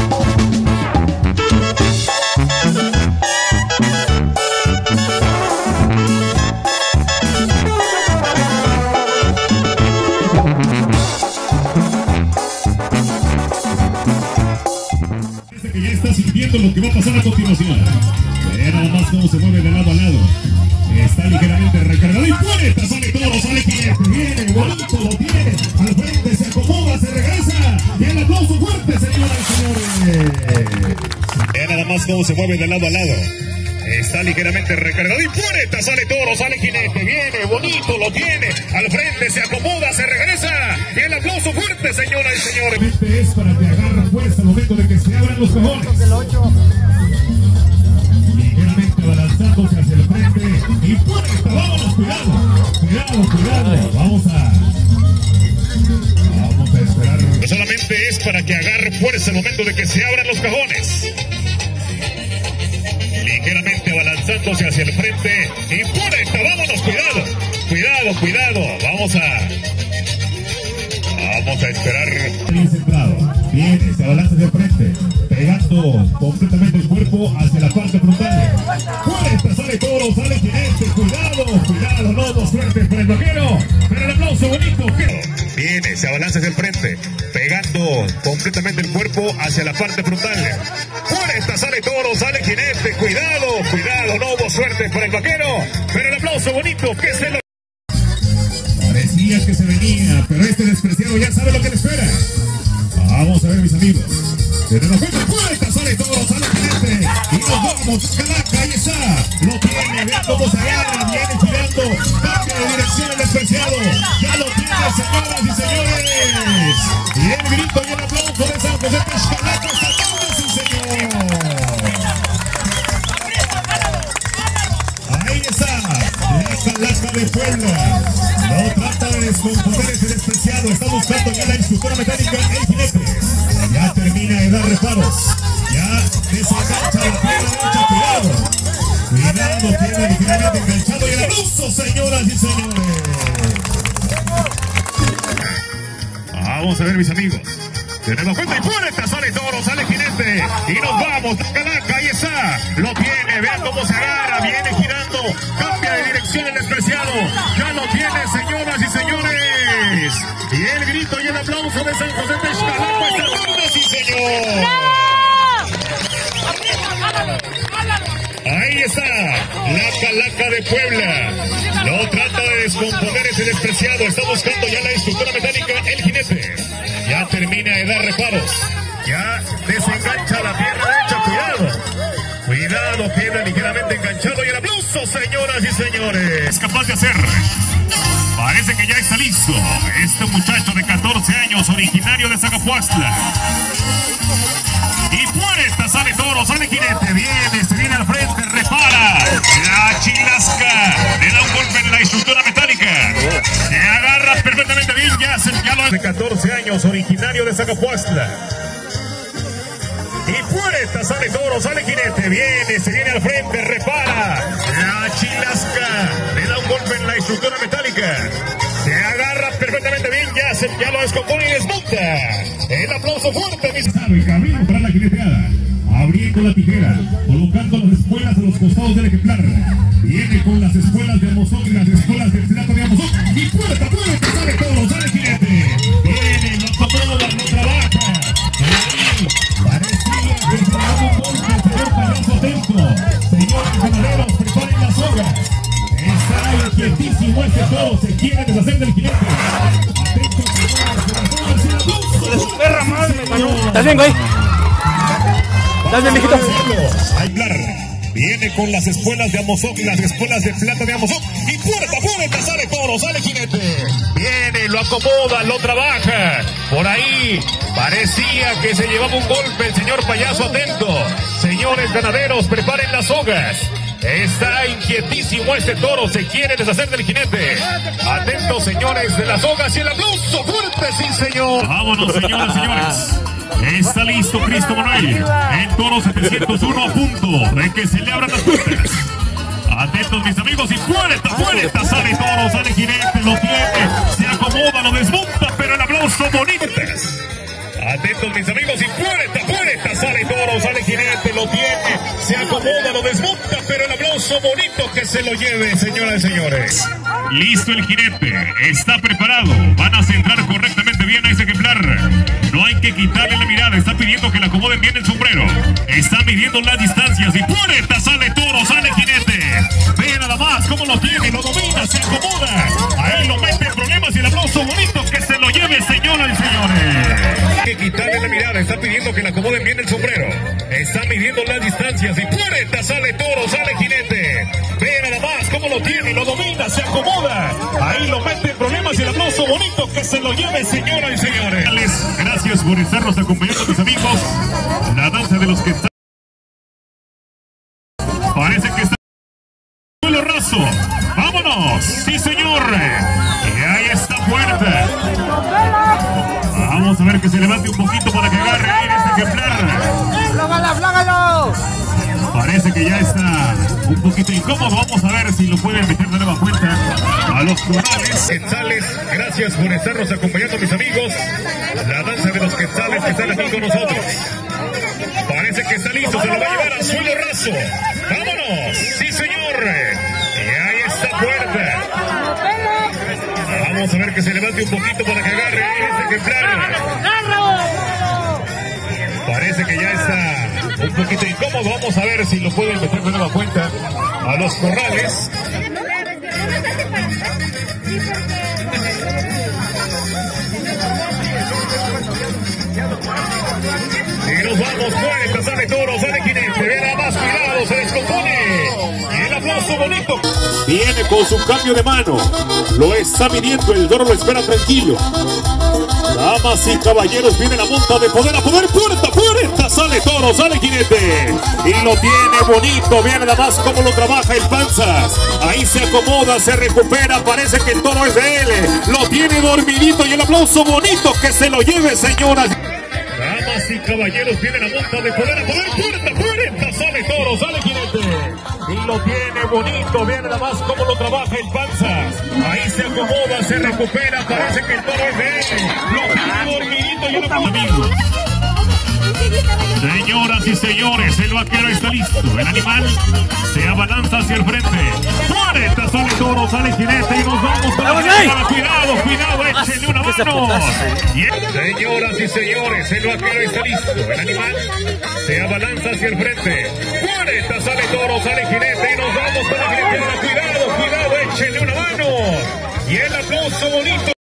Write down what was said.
Que ya está sintiendo lo que va a pasar a continuación. Ve nada más cómo se mueve de lado a lado. Está ligeramente recargado y puerta, sale todo, sale jinete, viene, bonito, lo tiene, al frente se acomoda, se regresa, y el aplauso fuerte, señoras y señores. Ve nada más cómo se mueve de lado a lado. Está ligeramente recargado y puerta, sale toro, sale jinete, viene, bonito, lo tiene, al frente se acomoda, se regresa, y el aplauso fuerte, señoras y señores. Este es para que agarre fuerza al momento de que se abran los cajones. Ligeramente balanzándose hacia el frente y puerta, vámonos, cuidado, cuidado, cuidado, vamos a esperar. No solamente es para que agarre fuerza al momento de que se abran los cajones. Ligeramente balanzándose hacia el frente y puerta, vámonos, cuidado, cuidado, cuidado, vamos a esperar. Bien centrado, viene, se abalanza hacia el frente, pegando completamente el cuerpo hacia la parte frontal. Puerta, sale toro, sale jinete, cuidado, cuidado, no dos suertes para el vaquero, pero el aplauso bonito. Viene, se abalanza hacia el frente, pegando completamente el cuerpo hacia la parte frontal. Puerta, sale toro, sale jinete, cuidado, cuidado, no hubo suerte para el vaquero, pero el aplauso bonito, que se lo... Parecía que se venía, pero este despreciado ya sabe lo que le espera. Vamos a ver, mis amigos. Tenemos puerta, sale toro, sale jinete, y nos vamos, calaca, ahí está, lo tiene, vean cómo se agarra, viene girando, cambia de dirección el despreciado, ya lo tiene, señoras y señores, y el grito y el aplauso de San José Texcalaca, esta tarde, sí señor. Ahí está, la calaca de Puebla, no trata de descomponer ese despreciado, está buscando ya la instructora mecánica, el jinete. Ya termina de dar reparos. Ya desengancha la pierna derecha. Cuidado. Cuidado, pierna ligeramente enganchado. Y el aplauso, señoras y señores. Vamos a ver, mis amigos. Tenemos cuenta y puerta. Sale toro, sale jinete. Y nos vamos. Calaca, ahí está. Lo tiene. Vean cómo se agarra. Viene girando. Cambia de dirección el despreciado. Ya lo tiene, señoras y señores. Y el grito y el aplauso de San José Texcalaca. ¡Sí, señor! Ahí está, la calaca de Puebla. No trata de descomponer ese despreciado. Está buscando ya la instructora mecánica, el jinete. Ya termina de dar reparos. Ya desengancha la pierna derecha. Cuidado. Cuidado, pierna ligeramente enganchado. Y el aplauso, señoras y señores. Es capaz de hacer. Parece que ya está listo. Este muchacho de 14 años, originario de Zacapuastla. Y puerta, sale toro, sale jinete. Viene, se viene al frente, repara. La chilasca. Le da un golpe en la instructora metálica. Se agarra perfectamente bien. Ya lo de 14 años, originario de Zacapuastla. Y puerta, sale toro, sale jinete. Viene, se viene al frente, repara. La chilasca. Le da un golpe en la instructora metálica. Se agarra perfectamente bien, ya lo descompone y desmonta. El aplauso fuerte, mis amigos. Camino para la jineteada. Abriendo la tijera, colocando las espuelas a los costados del ejemplar. Viene con las espuelas de Amozón y las espuelas del plato de Amozón. Y puerta, sale todo, sale jinete. Viene, no acomoda, no trabaja. Parecía que se daba un golpe, el señor Payaso atento. Señores ganaderos, preparen las sogas. Está inquietísimo este toro, se quiere deshacer del jinete. Atento, señores, perra madre, ¿estás bien, güey? ¿Estás bien, mijito? Viene con las espuelas de Amozón y las espuelas de plata de Amozón. Y puerta, sale toro, sale jinete. Viene, lo acomoda, lo trabaja. Por ahí parecía que se llevaba un golpe el señor Payaso atento. Señores ganaderos, preparen las sogas. Está inquietísimo este toro, se quiere deshacer del jinete. Atentos, señores de las sogas, y el aplauso fuerte, sí señor. Vámonos, señoras y señores. Está listo Cristo Manuel. El toro 701 a punto de que se le abran las puertas. Atentos, mis amigos, y puerta, sale toro, sale jinete, lo tiene, se acomoda, lo desmonta, pero el aplauso bonito. Atentos mis amigos, y puerta, sale toro, sale jinete, lo tiene, se acomoda, lo desmonta, pero el aplauso bonito que se lo lleve, señoras y señores. Listo el jinete, está preparado, van a centrar correctamente bien a ese ejemplar. No hay que quitarle la mirada, está pidiendo que le acomoden bien el sombrero. Está midiendo las distancias y puerta, sale toro, sale jinete. Ve nada más cómo lo tiene, lo domina, se acomoda. Ahí lo mete en problemas y el aplauso bonito que se lo lleve, señoras y señores. Hay que quitarle la mirada, está pidiendo que le acomoden bien el sombrero. Está midiendo las distancias y puerta, sale toro, sale jinete. Ve nada más cómo lo tiene, lo domina, se acomoda. Ahí lo mete en problemas y el aplauso bonito que se lo lleve, señoras y señores. Gracias por estarnos acompañando, mis amigos. La danza de los que están. Parece que está suelo raso. ¡Vámonos! ¡Sí, señor! Y ahí está puerta. Vamos a ver que se levante un poquito para que agarre ahí este ejemplar. ¡Flágalo! Parece que ya está un poquito incómodo. Vamos a ver si lo pueden meter de nueva cuenta a los corrales. Quetzales, gracias por estarnos acompañando, mis amigos. La danza de los quetzales que están aquí con nosotros. Parece que está listo, se lo va a llevar al suelo raso. ¡Vámonos! ¡Sí, señor! Y ahí está puerta. Vamos a ver que se levante un poquito para que agarre este ejemplar. Parece que ya está un poquito incómodo. Vamos a ver si lo pueden meter de nueva cuenta a los corrales. Y nos vamos, puerta, sale toro, sale jinete. Ve nada más, cuidado, se descompone. Y el aplauso bonito. Viene con su cambio de mano. Lo está midiendo, el toro lo espera tranquilo. Damas y caballeros, viene la monta de poder a poder. Puerta, sale toro, sale jinete. Y lo tiene bonito, viene nada más cómo lo trabaja el Panzas. Ahí se acomoda, se recupera, parece que el toro es de él. Lo tiene dormidito y el aplauso bonito que se lo lleve, señoras. Damas y caballeros, viene la monta de poder a poder. Puerta, sale toro, sale jinete. Y lo tiene bonito, viene nada más cómo lo trabaja el Panzas. Ahí se acomoda, se recupera, parece que el toro es de él. Lo tiene dormidito y el aplauso. Señoras y señores, el vaquero está listo. El animal se abalanza hacia el frente. Puerta, sale toro, sale jinete y nos vamos para la llegada. Cuidado, échenle una mano. Señoras y señores, el vaquero está listo. El animal se abalanza hacia el frente. Puerta, sale toro, sale jinete y nos vamos para la llegada. Cuidado, échenle una mano. Y el aplauso bonito.